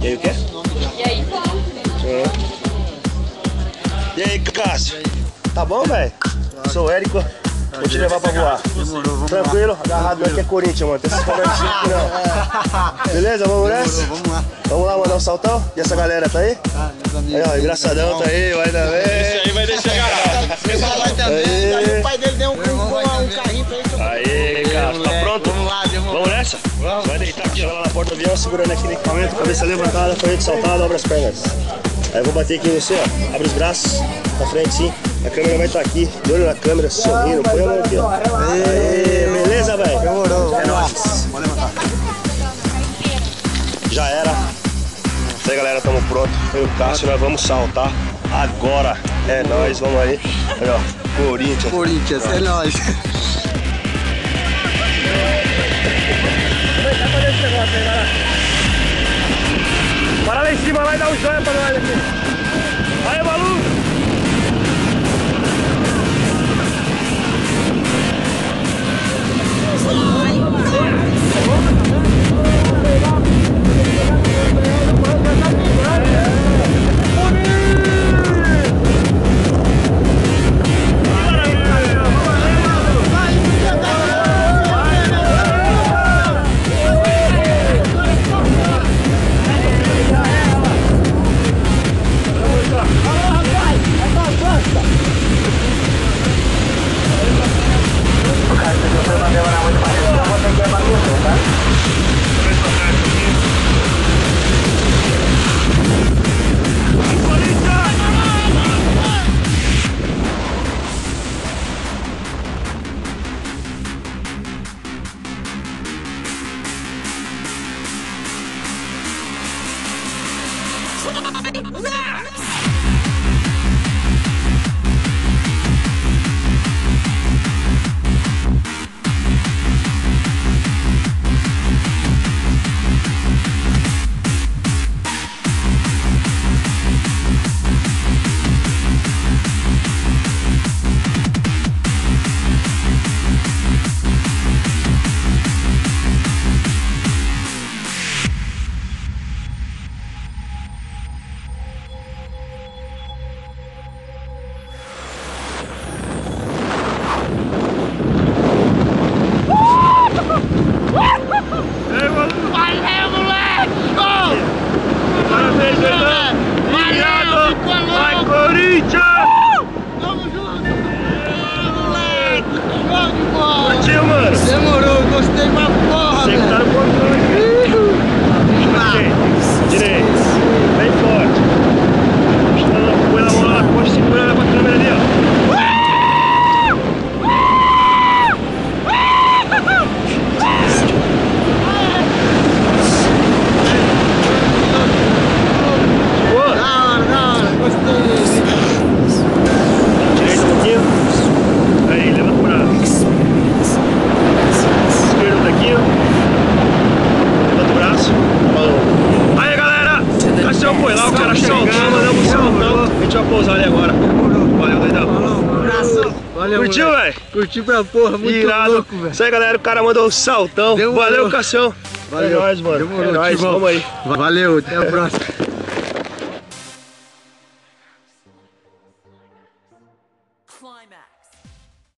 E aí, o quê? E aí? E aí, Cássio? Tá bom, velho? Sou o Érico. Vou te levar pra voar. Demorou, Tranquilo? Agarrado aqui é Corinthians, mano. Tem esses conversinhos aqui não. Beleza? Vamos nessa? Vamos lá. Vamos lá mandar um saltão? E essa galera tá aí? Meus amigos. Aí, ó, engraçadão tá aí, vai também. Esse aí vai deixar garado. Aí o pai dele deu um carrinho pra ele. Aí, Cássio, tá pronto? Vamos lá, Vamos nessa? Vai deitar aqui, vai lá na porta do avião, segurando aqui no equipamento, cabeça levantada, frente saltada, abre as pernas. Aí eu vou bater aqui em você, ó. Abre os braços, pra frente sim. A câmera vai estar aqui, de olho na câmera, sorrindo. Põe a mão aqui, ó. Aí, beleza, velho? Demorou. É nóis. Vou levantar. Já era. Isso aí, galera, tamo pronto. Eu e o Cássio, nós vamos saltar agora. É nóis, vamos aí. Aí, ó, Corinthians. Corinthians, é nóis. Para lá em cima, vai dar um joia pra nós aqui. Aí, maluco! Curtiu, mano? Demorou, gostei pra porra, Você que tá no controle aqui. Direito. Bem forte. Põe a mão lá na coxa, segura ela com a câmera ali, ó. Da hora, gostei desse. Direito um pouquinho. Aí, levanta o braço. Esquerdo daqui, ó. Levanta o braço. Aí, galera! Cassião foi lá, o cara chegando, mandamos um saltão. A gente vai pousar ali agora. Valeu, doidão. Um abraço. Valeu, Curtiu, velho? Curti pra porra, muito Irado. louco, velho. Isso aí, galera, o cara mandou um saltão. Demorou. Valeu, Cassião. Valeu. É nóis, mano. Demorou, É nóis, Timão. vamos aí. Valeu, até a próxima.